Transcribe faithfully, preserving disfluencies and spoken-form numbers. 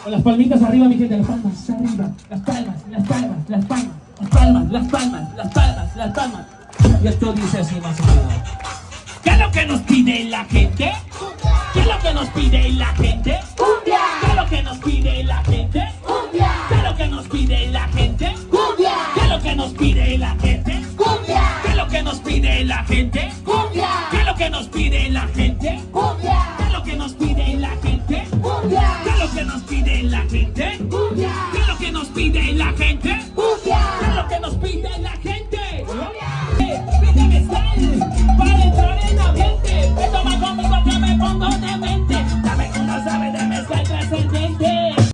Con las palmitas arriba, mi gente, las palmas arriba, las palmas, las palmas, las palmas, las palmas, las palmas, las palmas, las palmas. Y esto dice así más o menos. ¿Qué es lo que nos pide la gente? ¿Qué es lo que nos pide la gente? ¡Cumbia! ¿Qué es lo que nos pide la gente? ¡Cumbia! ¿Qué es lo que nos pide la gente? ¡Cumbia! ¿Qué es lo que nos pide la gente? ¡Cumbia! ¿Qué es lo que nos pide la gente?